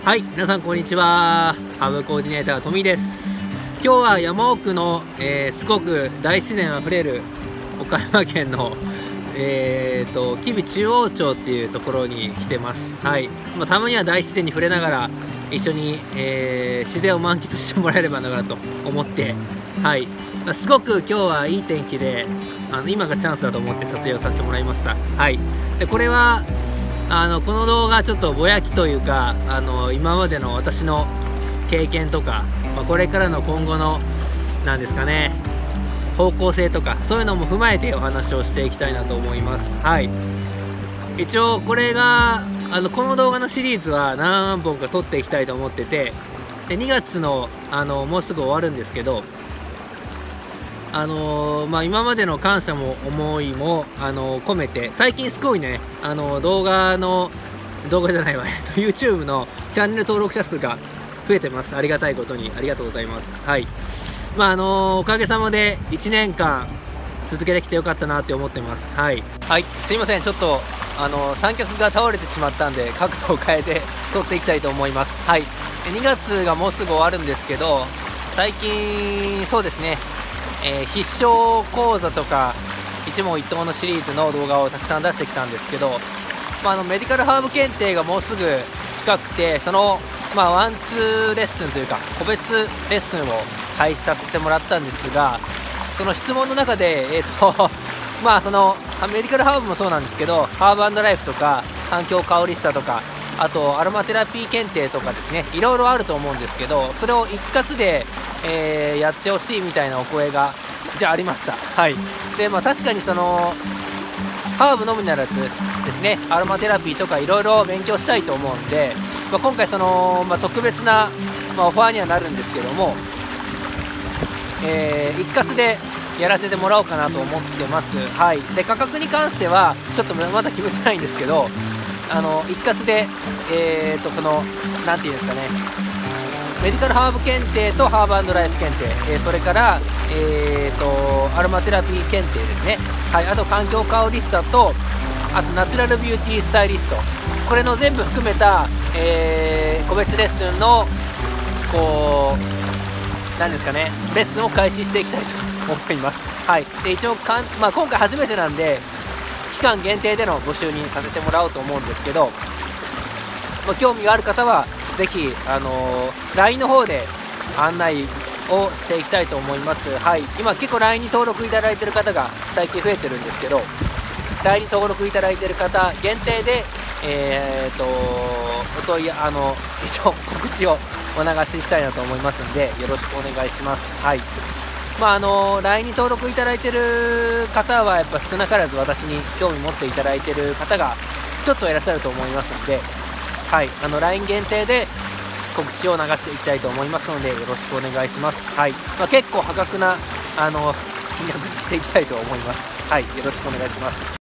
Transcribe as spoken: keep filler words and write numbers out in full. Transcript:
はい、皆さんこんにちは。ハブコーディネータートミです。今日は山奥の、えー、すごく大自然あふれる岡山県の、えー、と吉備中央町っていうところに来てます。はい、まあ、たまには大自然に触れながら一緒に、えー、自然を満喫してもらえればなと思って、はい、まあ、すごく今日はいい天気で、あの今がチャンスだと思って撮影をさせてもらいました。はい、でこれはあのこの動画ちょっとぼやきというか、あの今までの私の経験とか、まあ、これからの今後のなんですかね、方向性とかそういうのも踏まえてお話をしていきたいなと思います。はい、一応これがあのこの動画のシリーズは何本か撮っていきたいと思ってて、でにがつのあのもうすぐ終わるんですけど、あのーまあ、今までの感謝も思いも、あのー込めて、最近すごいね、あのー動画の動画じゃないわYouTube のチャンネル登録者数が増えてます。ありがたいことにありがとうございます。はい、まああのーおかげさまでいちねんかん続けてきてよかったなって思ってます。はい、はい、すいません、ちょっとあのー三脚が倒れてしまったんで角度を変えて撮っていきたいと思います。はい、にがつがもうすぐ終わるんですけど、最近そうですね、えー、必勝講座とか一問一答のシリーズの動画をたくさん出してきたんですけど、まあ、あのメディカルハーブ検定がもうすぐ近くて、その、まあ、ワンツーレッスンというか個別レッスンを開始させてもらったんですが、その質問の中で、えーとまあ、そのメディカルハーブもそうなんですけど、ハーブ&ライフとか環境香りしさとか、あとアロマテラピー検定とかですね、いろいろあると思うんですけど、それを一括で、えー、やってほしいみたいなお声がじゃあありました。はい、でまあ確かにそのハーブのみならずですね、アロマテラピーとかいろいろ勉強したいと思うんで、まあ、今回その、まあ、特別な、まあ、オファーにはなるんですけども、えー、一括でやらせてもらおうかなと思ってます。はい、で価格に関してはちょっとまだ決めてないんですけど、あの一括で、えー、とそのなんていうんですかね、メディカルハーブ検定とハーブ&ライフ検定、えー、それから、えー、とアロマテラピー検定ですね、はい、あと環境香りしさと、あとナチュラルビューティースタイリスト、これの全部含めた、えー、個別レッスンのこうなんですかね、レッスンを開始していきたいと思います。はい、で一応かん、まあ、今回初めてなんで期間限定でのご就任させてもらおうと思うんですけど、まあ、興味がある方はぜひ、あのー、ライン の方で案内をしていきたいと思います。はい、今結構 ライン に登録いただいている方が最近増えてるんですけど、 ライン に登録いただいている方限定で、えー、とお問いあの一応告知をお流ししたいなと思いますので、よろしくお願いします。はい、まああの ライン に登録いただいている方はやっぱ少なからず私に興味持っていただいている方がちょっといらっしゃると思いますので、はい、あの ライン 限定で告知を流していきたいと思いますので、よろしくお願いします。はい、まあ、結構破格なあの金額にしていきたいと思います。はい、よろしくお願いします。